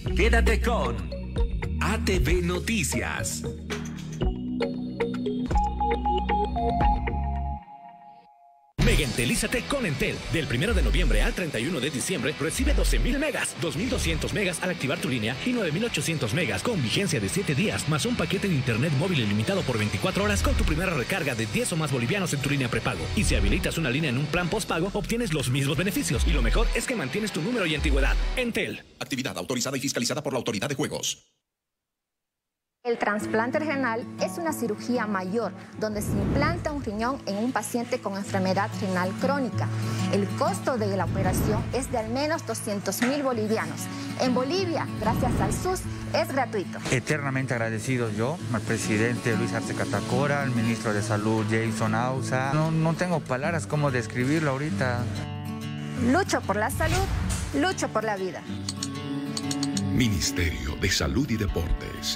Quédate con ATV Noticias. Mega Entelízate con Entel. Del 1 de noviembre al 31 de diciembre recibe 12,000 megas, 2,200 megas al activar tu línea y 9,800 megas con vigencia de 7 días, más un paquete de internet móvil ilimitado por 24 horas con tu primera recarga de 10 o más bolivianos en tu línea prepago. Y si habilitas una línea en un plan postpago, obtienes los mismos beneficios. Y lo mejor es que mantienes tu número y antigüedad. Entel. Actividad autorizada y fiscalizada por la Autoridad de Juegos. El trasplante renal es una cirugía mayor donde se implanta un riñón en un paciente con enfermedad renal crónica. El costo de la operación es de al menos 200,000 bolivianos. En Bolivia, gracias al SUS, es gratuito. Eternamente agradecido yo, al presidente Luis Arce Catacora, al ministro de Salud Jason Ausa. No tengo palabras cómo describirlo ahorita. Lucho por la salud, lucho por la vida. Ministerio de Salud y Deportes.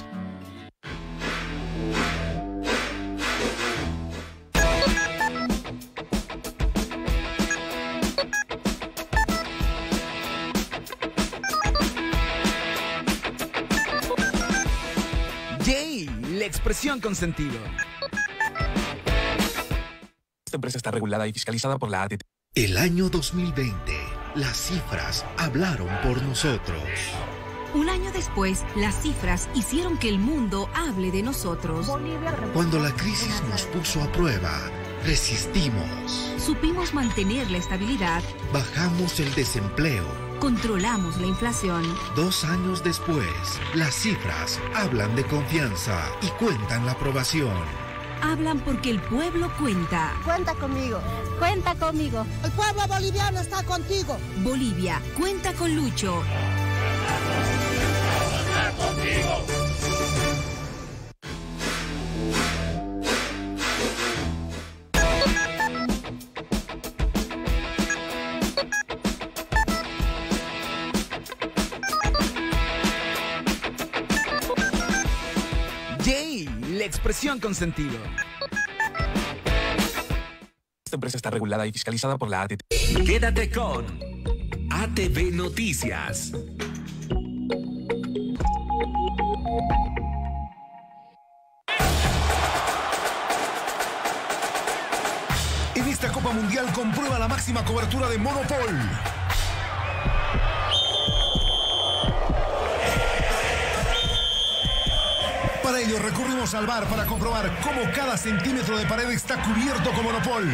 La expresión con sentido. Esta empresa está regulada y fiscalizada por la ATT. El año 2020, las cifras hablaron por nosotros. Un año después, las cifras hicieron que el mundo hable de nosotros. Cuando la crisis nos puso a prueba, resistimos. Supimos mantener la estabilidad. Bajamos el desempleo. Controlamos la inflación. 2 años después, las cifras hablan de confianza y cuentan la aprobación. Hablan porque el pueblo cuenta. Cuenta conmigo. Cuenta conmigo. El pueblo boliviano está contigo. Bolivia, cuenta con Lucho. ¡Está contigo! La expresión con sentido. Esta empresa está regulada y fiscalizada por la ATT. Quédate con ATV Noticias. En esta Copa Mundial comprueba la máxima cobertura de Monopol. Para ello recurrimos al VAR para comprobar cómo cada centímetro de pared está cubierto con Monopol.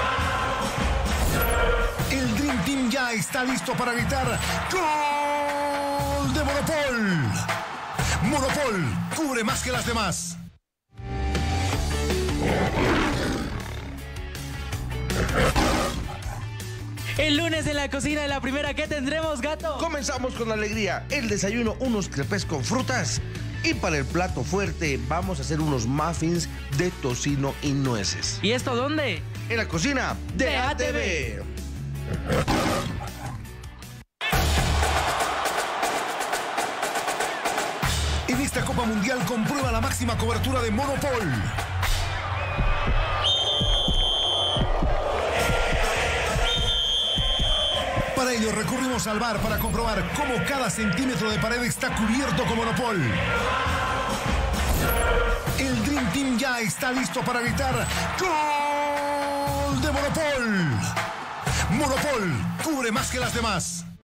El Dream Team ya está listo para gritar ¡Gol de Monopol! Monopol cubre más que las demás. El lunes en la cocina de La Primera, ¿qué tendremos, Gato? Comenzamos con alegría. El desayuno, unos crepes con frutas. Y para el plato fuerte vamos a hacer unos muffins de tocino y nueces. ¿Y esto dónde? En la cocina de ATV. En esta Copa Mundial comprueba la máxima cobertura de Monopol. Para ello recurrimos al VAR para comprobar cómo cada centímetro de pared está cubierto con Monopol. El Dream Team ya está listo para gritar ¡Gol de Monopol! Monopol cubre más que las demás.